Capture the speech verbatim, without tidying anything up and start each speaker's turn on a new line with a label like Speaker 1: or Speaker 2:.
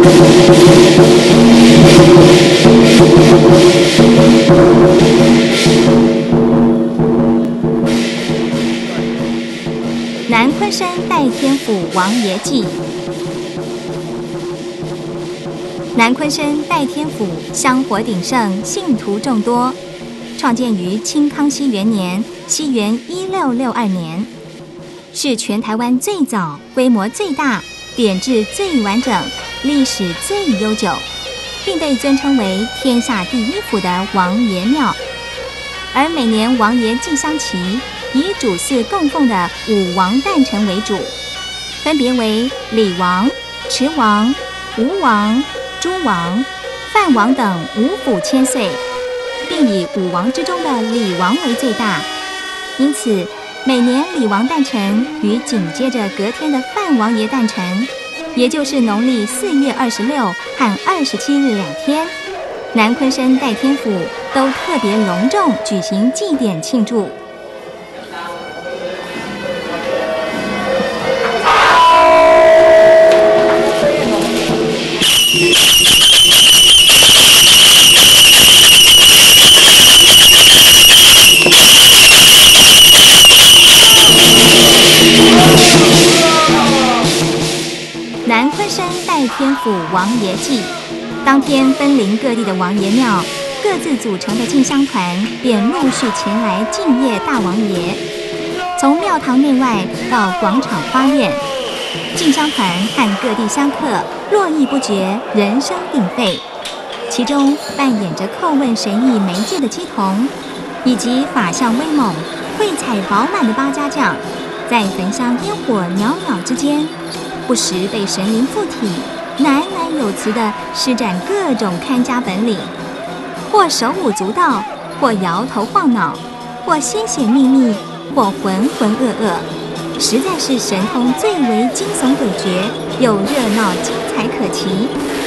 Speaker 1: 南昆山代天府王爷记。南昆山代天府香火鼎盛，信徒众多，创建于清康熙元年（西元一六六二年），是全台湾最早、规模最大、典制最完整、历史最悠久，并被尊称为天下第一府的王爷庙。而每年王爷祭香旗，以主祀供奉的五王诞辰为主，分别为李王、池王、吴王、诸王、范王等五府千岁，并以五王之中的李王为最大。因此，每年李王诞辰与紧接着隔天的范王爷诞辰，也就是农历四月二十六和二十七日两天，南昆山代天府都特别隆重举行祭典庆祝。南昆山代天府王爷祭，当天分邻各地的王爷庙，各自组成的进香团便陆续前来敬谒大王爷。从庙堂内外到广场花苑，进香团和各地香客络绎不绝，人声鼎沸。其中扮演着叩问神意媒介的乩童，以及法相威猛、慧彩饱满的八家将，在焚香烟火袅袅之间，不时被神灵附体，喃喃有词地施展各种看家本领，或手舞足蹈，或摇头晃脑，或鲜血秘密，或浑浑噩噩，实在是神通最为惊悚诡谲，又热闹精彩可期。